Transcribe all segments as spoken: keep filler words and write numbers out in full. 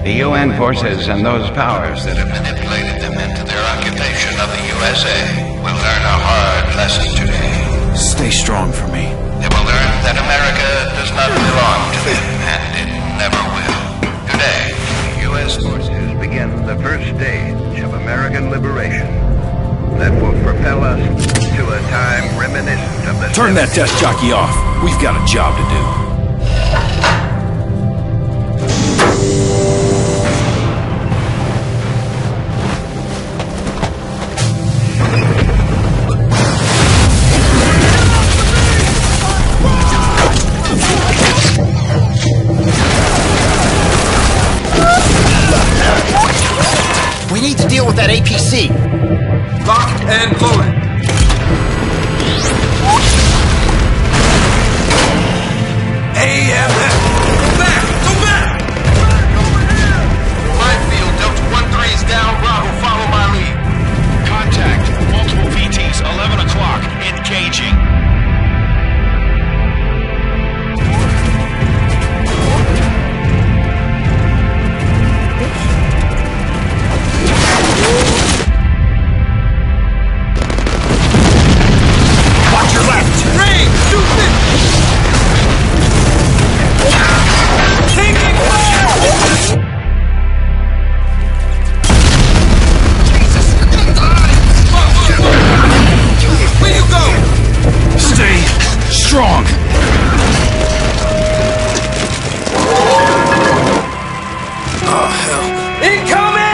The U N forces and those powers that have manipulated them into their occupation of the U S A will learn a hard lesson today. Stay strong for me. They will learn that America does not belong to them, and it never will. Today, the U S forces begin the first stage of American liberation that will propel us to a time reminiscent of the... Turn that desk jockey off. We've got a job to do. We need to deal with that A P C. Lock and load. A M F. Go back! Go back! Minefield, Delta one three is down. Bravo, follow my lead. Contact. Multiple V Ts. eleven o'clock. Engaging. Watch your left. Ray, shoot this. Taking fire. Jesus, you're gonna die. Where you go? Stay strong. Oh, hell. Incoming!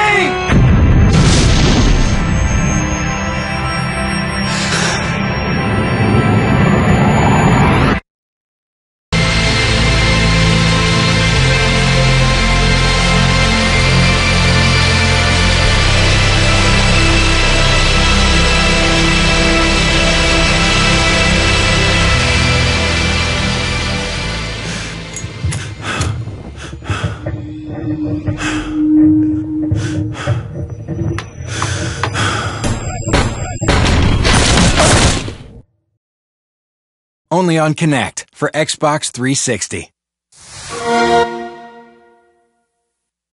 Only on Kinect for Xbox three sixty.